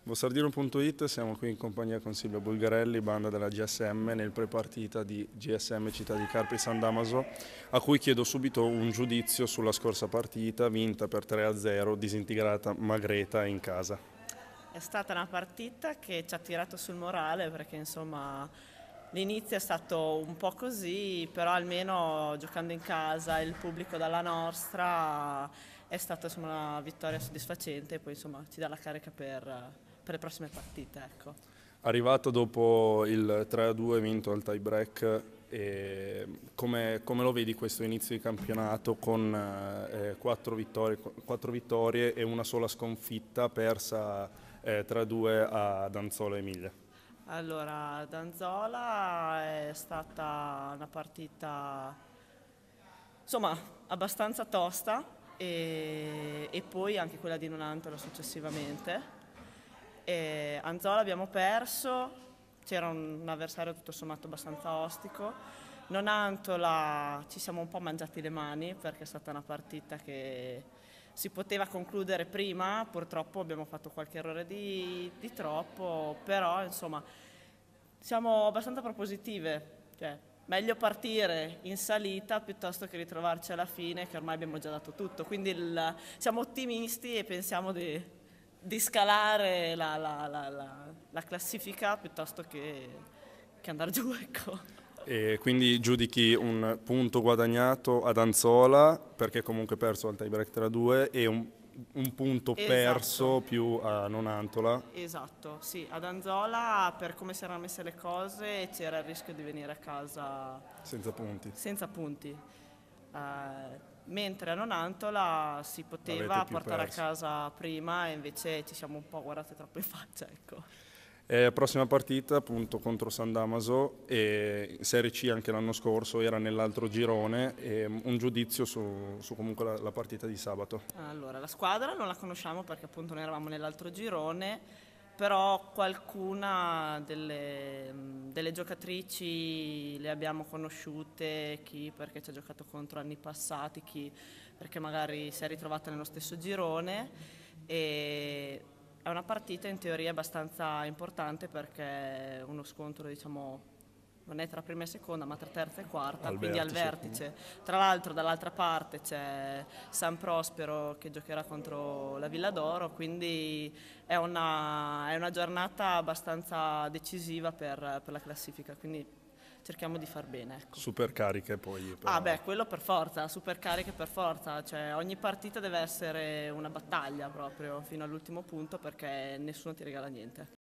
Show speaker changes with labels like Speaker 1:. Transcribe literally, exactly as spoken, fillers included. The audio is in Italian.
Speaker 1: Bossardino punto it, siamo qui in compagnia con Silvia Bulgarelli, banda della G S M, nel pre-partita di G S M Città di Carpi San Damaso, a cui chiedo subito un giudizio sulla scorsa partita, vinta per tre a zero, disintegrata Magreta in casa.
Speaker 2: È stata una partita che ci ha tirato sul morale perché insomma l'inizio è stato un po' così, però almeno giocando in casa il pubblico dalla nostra è stata insomma, una vittoria soddisfacente e poi insomma ci dà la carica per, per le prossime partite. Ecco.
Speaker 1: Arrivato dopo il tre a due vinto al tie break, e come, come lo vedi questo inizio di campionato con eh, quattro, vittorie, quattro vittorie e una sola sconfitta persa eh, tre a due a Danzola Emilia?
Speaker 2: Allora, Danzola è stata una partita insomma abbastanza tosta e, e poi anche quella di Nonantola successivamente. E Anzola abbiamo perso, c'era un, un avversario tutto sommato abbastanza ostico. Nonantola ci siamo un po' mangiati le mani perché è stata una partita che si poteva concludere prima, purtroppo abbiamo fatto qualche errore di, di troppo, però insomma siamo abbastanza propositive, cioè meglio partire in salita piuttosto che ritrovarci alla fine che ormai abbiamo già dato tutto, quindi il, siamo ottimisti e pensiamo di, di scalare la, la, la, la, la classifica piuttosto che, che andare giù, ecco.
Speaker 1: E quindi giudichi un punto guadagnato ad Anzola, perché comunque perso al tie break tre a due, e un, un punto perso
Speaker 2: Esatto.
Speaker 1: più a Nonantola.
Speaker 2: Esatto, sì, ad Anzola per come si erano messe le cose c'era il rischio di venire a casa
Speaker 1: Senza punti.
Speaker 2: senza punti, eh, mentre a Nonantola si
Speaker 1: Avete
Speaker 2: poteva
Speaker 1: più
Speaker 2: portare a
Speaker 1: perso.
Speaker 2: casa prima e invece ci siamo un po' guardate troppo in faccia, ecco.
Speaker 1: E prossima partita appunto contro San Damaso, e Serie C anche l'anno scorso era nell'altro girone, e un giudizio su, su comunque la, la partita di sabato.
Speaker 2: Allora, la squadra non la conosciamo perché appunto noi eravamo nell'altro girone, però qualcuna delle, delle giocatrici le abbiamo conosciute, chi perché ci ha giocato contro anni passati, chi perché magari si è ritrovata nello stesso girone e è una partita in teoria abbastanza importante perché è uno scontro, diciamo, non è tra prima e seconda, ma tra terza e quarta,
Speaker 1: Al
Speaker 2: quindi al
Speaker 1: vertice.
Speaker 2: vertice. Tra l'altro dall'altra parte c'è San Prospero che giocherà contro la Villa d'Oro, quindi è una, è una giornata abbastanza decisiva per, per la classifica, quindi cerchiamo di far bene. Ecco.
Speaker 1: Super cariche poi
Speaker 2: Ah
Speaker 1: però.
Speaker 2: beh, quello per forza, super cariche per forza, cioè ogni partita deve essere una battaglia proprio fino all'ultimo punto perché nessuno ti regala niente.